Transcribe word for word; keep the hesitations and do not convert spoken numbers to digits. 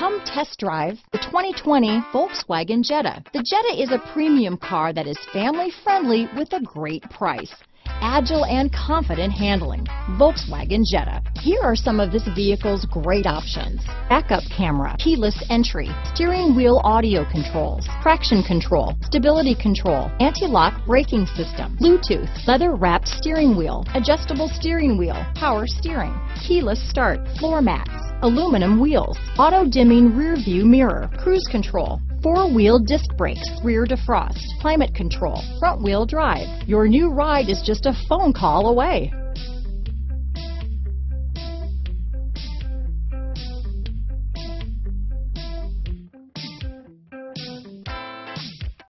Come test drive the twenty twenty Volkswagen Jetta. The Jetta is a premium car that is family friendly with a great price. Agile and confident handling. Volkswagen Jetta. Here are some of this vehicle's great options: backup camera, keyless entry, steering wheel audio controls, traction control, stability control, anti-lock braking system, Bluetooth, leather-wrapped steering wheel, adjustable steering wheel, power steering, keyless start, floor mats, aluminum wheels, auto-dimming rear view mirror, cruise control, four-wheel disc brakes, rear defrost, climate control, front-wheel drive. Your new ride is just a phone call away.